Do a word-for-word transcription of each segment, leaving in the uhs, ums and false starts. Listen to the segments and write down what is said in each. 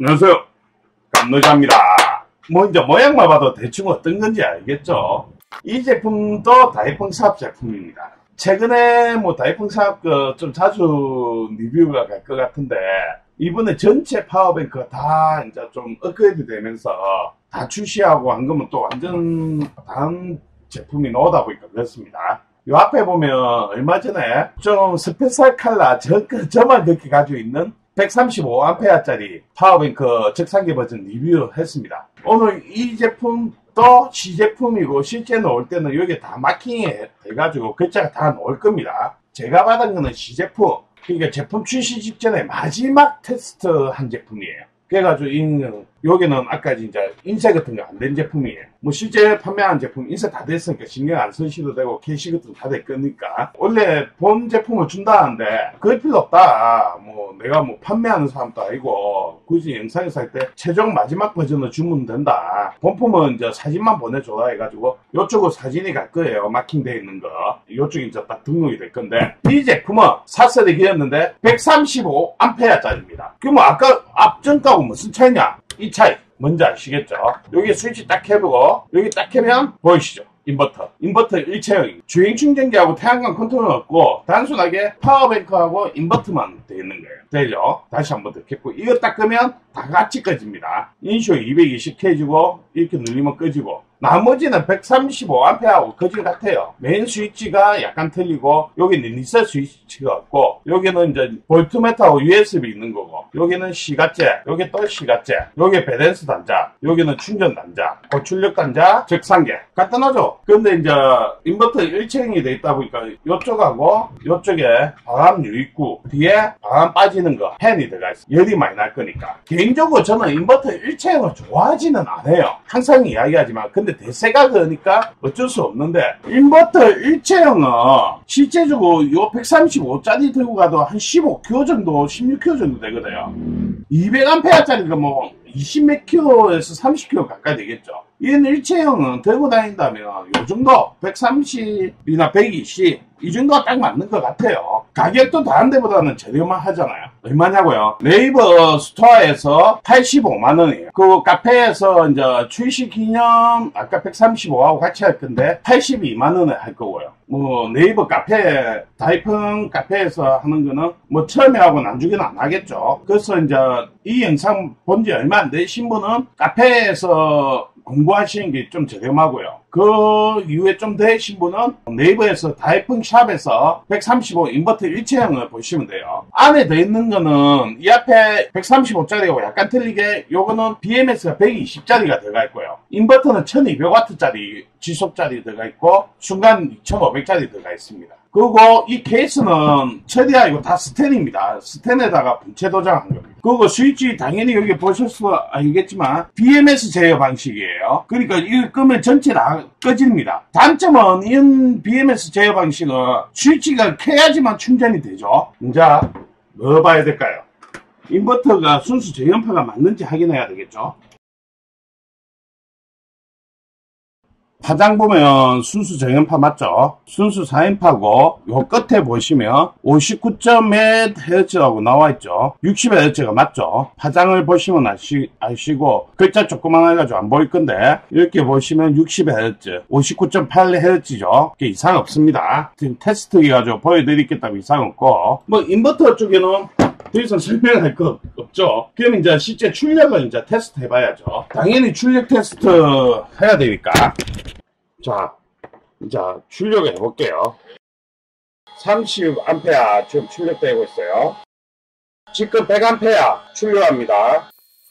안녕하세요, 감노자입니다. 뭐 이제 모양만 봐도 대충 어떤 건지 알겠죠? 이 제품도 다이펑 샵 제품입니다. 최근에 뭐 다이펑 샵 그 좀 자주 리뷰가 갈 것 같은데, 이번에 전체 파워뱅크가 다 이제 좀 업그레이드 되면서 다 출시하고 한 거면 또 완전 다른 제품이 나오다 보니까 그렇습니다. 요 앞에 보면 얼마 전에 좀 스페셜 컬러 저, 저만 그렇게 가지고 있는 백삼십오 암페어짜리 파워뱅크 적상기 버전 리뷰했습니다. 오늘 이 제품도 시제품이고 실제 나올 때는 여기 다 마킹이 해가지고 글자가 다 나올 겁니다. 제가 받은 거는 시제품, 그러니까 제품 출시 직전에 마지막 테스트 한 제품이에요. 그래가지고 이, 여기는 아까 이제 인쇄 같은 거 안 된 제품이에요. 뭐 실제 판매한 제품 인쇄 다 됐으니까 신경 안 쓰셔도 되고 캐시 같은 거 다 될 거니까. 원래 본 제품을 준다는데 그럴 필요 없다. 뭐 내가 뭐 판매하는 사람도 아니고 굳이 영상에서 할 때 최종 마지막 버전을 주면 된다. 본품은 이제 사진만 보내줘라 해가지고 요쪽으로 사진이 갈 거예요. 마킹되어 있는 거. 요쪽이 이제 딱 등록이 될 건데, 이 제품은 사설이 기었는데 백삼십오 암페어짜리입니다. 그러면 아까 앞전 거하고 무슨 차이냐? 이 차이 뭔지 아시겠죠? 여기 스위치 딱 켜보고 여기 딱 켜면 보이시죠? 인버터. 인버터 일체형입니다. 주행 충전기하고 태양광 컨트롤은 없고 단순하게 파워뱅크하고 인버터만 되어 있는 거예요. 되죠? 다시 한번 더 켰고 이거 딱 끄면 다 같이 꺼집니다. 인쇼 이백이십 켜지고 이렇게 눌리면 꺼지고, 나머지는 백삼십오 암페어하고 거진 같아요. 메인 스위치가 약간 틀리고 여기는 리셋 스위치가 없고 여기는 이제 볼트미터하고 유에스비 있는 거고, 여기는 시가제, 여기 또 시가제, 여기 밸런스 단자, 여기는 충전 단자, 고출력 단자, 적상계 간단하죠? 근데 이제 인버터 일체형이 돼 있다 보니까 이쪽하고 이쪽에 바람 유입구, 뒤에 바람 빠지는 거 팬이 들어가 있어. 열이 많이 날 거니까. 개인적으로 저는 인버터 일체형을 좋아하지는 않아요. 항상 이야기하지만. 근데 대세가 그러니까 어쩔 수 없는데, 인버터 일체형은 실제적으로 이 백삼십오짜리 들고 가도 한 십오 킬로와트 정도, 십육 킬로와트 정도 되거든요. 이백 암페어짜리가 뭐 이십 몇 킬로에서 삼십 킬로와트 가까이 되겠죠. 이런 일체형은 들고 다닌다면 요 정도 백삼십이나 백이십 이 정도가 딱 맞는 것 같아요. 가격도 다른 데보다는 저렴한 하잖아요. 얼마냐고요? 네이버 스토어에서 팔십오만 원이에요. 그 카페에서 이제 출시 기념 아까 백삼십오하고 같이 할 건데 팔십이만 원에 할 거고요. 뭐 네이버 카페, 다이펑 카페에서 하는 거는 뭐 처음에 하고 나중에는 안 하겠죠. 그래서 이제 이 영상 본 지 얼마 안 되신 분은 카페에서 공부하시는 게 좀 저렴하고요. 그 이후에 좀 되신 분은 네이버에서 다이펑 샵에서 백삼십오 인버터 일체형을 보시면 돼요. 안에 들어있는 거는 이 앞에 백삼십오짜리하고 약간 틀리게 요거는 비엠에스가 백이십짜리가 들어가 있고요. 인버터는 천이백 와트짜리 지속짜리 들어가 있고 순간 이천오백짜리 들어가 있습니다. 그리고 이 케이스는 처리하고 다 스텐입니다. 스텐에다가 분체 도장한 겁니다. 그리고 스위치 당연히 여기 보셔서 알겠지만 비엠에스 제어 방식이에요. 그러니까 이거 끄면 전체 다 꺼집니다. 단점은 이 비엠에스 제어 방식은 스위치가 켜야지만 충전이 되죠. 자, 뭐 봐야 될까요? 인버터가 순수 저연파가 맞는지 확인해야 되겠죠. 파장 보면 순수 저연파 맞죠? 순수 사인파고 요 끝에 보시면 오십구 점 몇 헤르츠라고 나와있죠. 육십 헤르츠가 맞죠? 파장을 보시면 아시, 아시고 글자 조그만 해가지고 안 보일 건데 이렇게 보시면 육십 헤르츠, 오십구 점 팔 헤르츠죠. 이상 없습니다. 지금 테스트 해가지고 보여드리겠다고 이상 없고, 뭐 인버터 쪽에는 더 이상 설명할 거 없죠. 그럼 이제 실제 출력을 이제 테스트 해봐야죠. 당연히 출력 테스트 해야 되니까. 자, 이제 출력을 해볼게요. 삼십 암페어 지금 출력되고 있어요. 지금 백 암페어 출력합니다.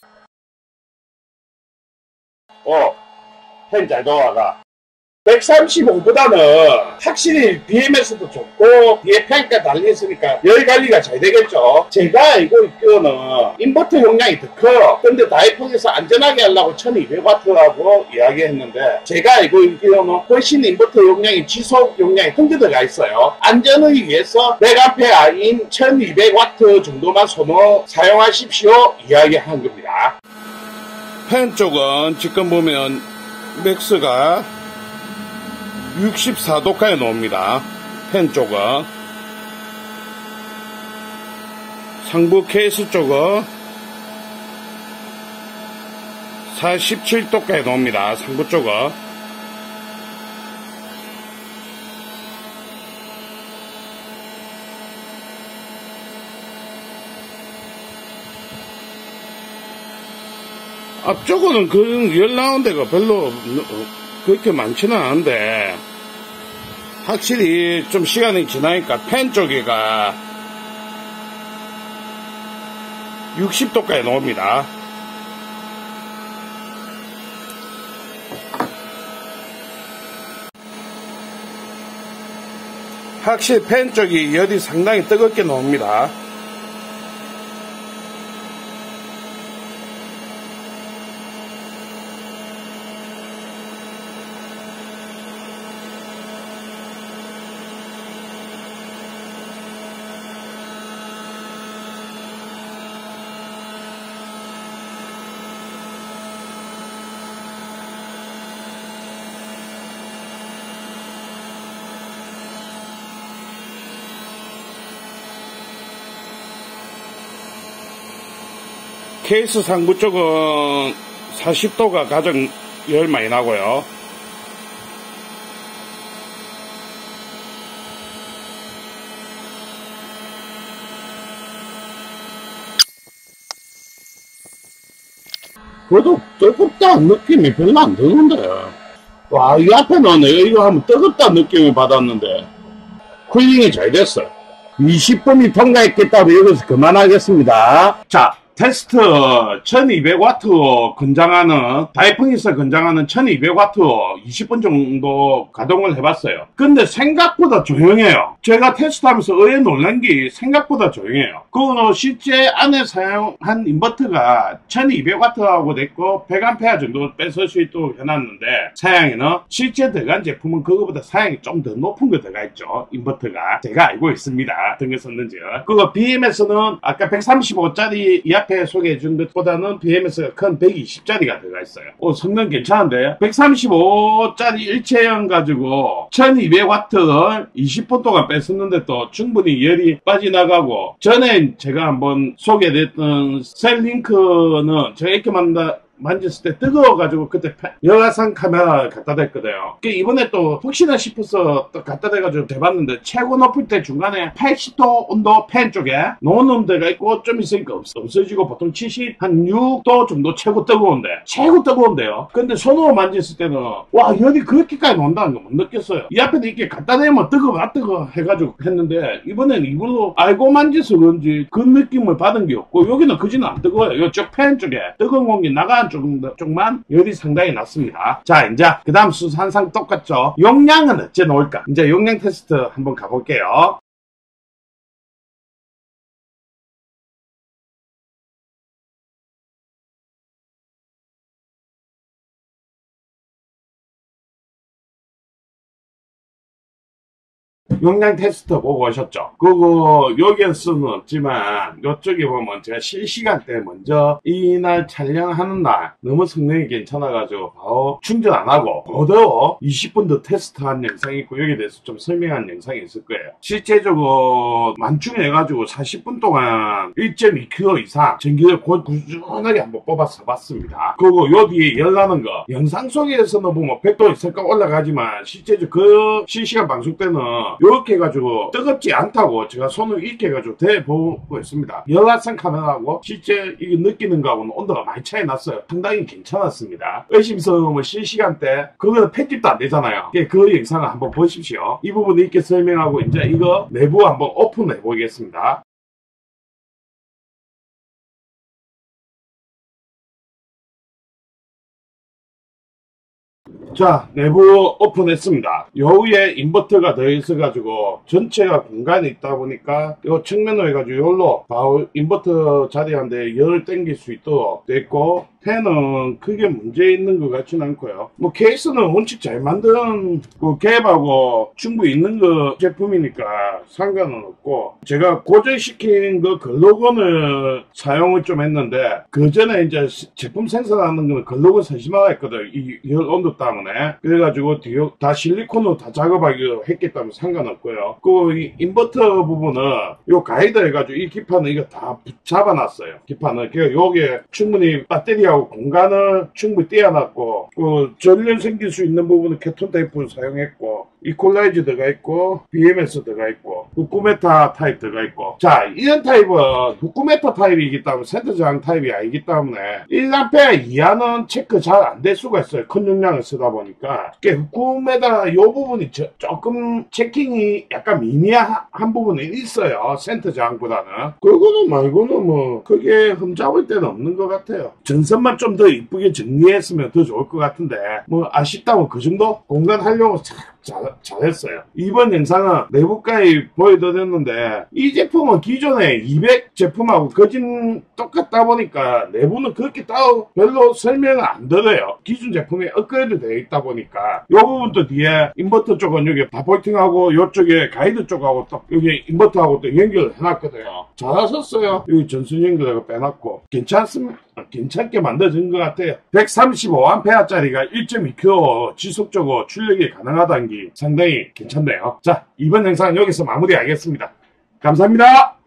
어, 펜 잘 돌아가. 백삼십오보다는 확실히 비엠에스도 좋고 뒤에 팬까지 달려있으니까 열 관리가 잘 되겠죠. 제가 알고 있기로는 인버터 용량이 더 커요. 근데 다이펑에서 안전하게 하려고 천이백 와트라고 이야기했는데, 제가 알고 있기로는 훨씬 인버터 용량이 지속 용량이 큰 데 들어가 있어요. 안전을 위해서 백 암페어인 천이백 와트 정도만 소모 사용하십시오 이야기한 겁니다. 팬 쪽은 지금 보면 맥스가 육십사 도까지 나옵니다. 팬 쪽은. 상부 케이스 쪽은 사십칠 도까지 나옵니다. 상부 쪽은. 앞쪽은 그 열 나온 데가 별로 그렇게 많지는 않은데 확실히 좀 시간이 지나니까 팬 쪽에가 육십 도까지 나옵니다. 확실히 팬 쪽이 열이 상당히 뜨겁게 나옵니다. 케이스 상부 쪽은 사십 도가 가장 열 많이 나고요. 그래도 뜨겁다는 느낌이 별로 안 드는데. 와, 이 앞에는 내가 이거 하면 뜨겁다는 느낌을 받았는데 쿨링이 잘 됐어요. 이십 분이 통과했겠다고 여기서 그만하겠습니다. 자, 테스트 천이백 와트 권장하는, 다이펑에서 권장하는 천이백 와트 이십 분 정도 가동을 해봤어요. 근데 생각보다 조용해요. 제가 테스트하면서 의외 놀란 게 생각보다 조용해요. 그 실제 안에 사용한 인버터가 천이백 와트하고 됐고 백 앰페어 정도 뺏을 수 있도록 해놨는데, 사양에는 실제 들어간 제품은 그거보다 사양이 좀 더 높은 거 들어가 있죠. 인버터가 제가 알고 있습니다. 어떤 게 썼는지. 그거 비엠에스는 아까 백삼십오 짜리 이 앞에 소개해 준 것보다는 비엠에스가 큰 백이십 짜리가 들어가 있어요. 어, 성능 괜찮은데? 백삼십오 짜리 일체형 가지고 천이백 와트를 이십 분 동안 뺐었는데 또 충분히 열이 빠져나가고, 전에 제가 한번 소개했던 셀링크는 제가 이렇게 만다 만졌을 때 뜨거워가지고 그때 열화상 카메라 갖다 댔거든요. 이번에 또 혹시나 싶어서 또 갖다 대가지고 대봤는데 최고 높을 때 중간에 팔십 도 온도 팬 쪽에 놓는 데가 있고 좀 있으니까 없, 없어지고 보통 칠십, 한 육 도 정도 최고 뜨거운데, 최고 뜨거운데요. 근데 손으로 만졌을 때는 와, 열이 그렇게까지 논다는 거 못 느꼈어요. 이 앞에도 이렇게 갖다 대면 뜨거워 아 뜨거워 해가지고 했는데, 이번엔 이걸로 알고 만져서 그런지 그 느낌을 받은 게 없고, 여기는 그지는 안 뜨거워요. 이쪽 팬 쪽에 뜨거운 공기 나가는 쪽, 쪽만 열이 상당히 낮습니다. 자, 이제 그 다음 순서 항상 똑같죠. 용량은 어째 나올까? 이제 용량 테스트 한번 가볼게요. 용량 테스트 보고 오셨죠? 그거 여기에서는 없지만 이쪽에 보면 제가 실시간 때 먼저 이날 촬영하는 날 너무 성능이 괜찮아가지고 바로 충전 안 하고 그대로 이십 분 더 테스트한 영상이 있고, 여기에 대해서 좀 설명한 영상이 있을 거예요. 실제적으로 만충해가지고 사십 분 동안 일 점 이 킬로미터 이상 전기를 꾸준하게 한번 뽑아서 봤습니다. 그리고 여기에 열 나는 거 영상 속에서는 보면 백 도 이상까지 올라가지만 실제적으로 그 실시간 방송 때는 이렇게 해가지고 뜨겁지 않다고 제가 손을 이렇게 해가지고 대보고 있습니다. 열화상 카메라하고 실제 이게 느끼는 거하고는 온도가 많이 차이 났어요. 상당히 괜찮았습니다. 의심스러우면 실시간 때 그거는 편집도 안 되잖아요. 그 영상을 한번 보십시오. 이 부분 이렇게 설명하고 이제 이거 내부 한번 오픈해 보겠습니다. 자, 내부 오픈했습니다. 여기에 인버터가 더있어가지고 전체가 공간이 있다 보니까 이 측면으로 해가지고 여기로 바로 인버터 자리한데 열을 땡길 수 있도록 됐고, 팬은 크게 문제 있는 것 같지는 않고요. 뭐 케이스는 원칙 잘 만든 그 갭하고 충분히 있는 거 제품이니까 상관은 없고, 제가 고정시킨 그 글로건을 사용을 좀 했는데, 그 전에 이제 제품 생산하는 거는 글로건 서심하가 했거든. 이 열 온도 때문에. 그래가지고 다 실리콘으로 다 작업하기로 했기 때문에 상관없고요. 그 인버터 부분은 요 가이드 해가지고 이 기판은 이거 다 잡아놨어요. 기판은. 그러니까 요게 충분히 배터리하고 배터리하고 공간은 충분히 떼어놨고, 그 전륜 생길 수 있는 부분은 케톤 테이프를 사용했고, 이퀄라이즈 들어가 있고, 비엠에스 들어가 있고, 후쿠메타 타입 들어가 있고. 자, 이런 타입은 후쿠메타 타입이기 때문에 센터 저항 타입이 아니기 때문에 일 암페어 이하는 체크 잘 안 될 수가 있어요. 큰 용량을 쓰다 보니까. 후쿠메타 이 부분이 저, 조금 체킹이 약간 미미한 부분이 있어요. 센터 저항보다는. 그거는 말고는 뭐 크게 흠잡을 데는 없는 것 같아요. 전선만 좀 더 이쁘게 정리했으면 더 좋을 것 같은데 뭐 아쉽다면 그 정도? 공간 활용을 참 잘, 잘했어요. 이번 영상은 내부까지 보여드렸는데 이 제품은 기존의 이백 제품하고 거진 똑같다 보니까 내부는 그렇게 따로 별로 설명을 안 드려요. 기존 제품이 업그레이드 되어 있다 보니까 이 부분도 뒤에 인버터 쪽은 여기 바포팅하고 이쪽에 가이드 쪽하고 또 여기 인버터하고 또 연결을 해놨거든요. 잘하셨어요. 여기 전선 연결을 빼놨고 괜찮습니다. 괜찮게 만들어진 것 같아요. 백삼십오 암페어짜리가 일 점 이 킬로와트 지속적으로 출력이 가능하다는 게 상당히 괜찮네요. 자, 이번 영상은 여기서 마무리하겠습니다. 감사합니다.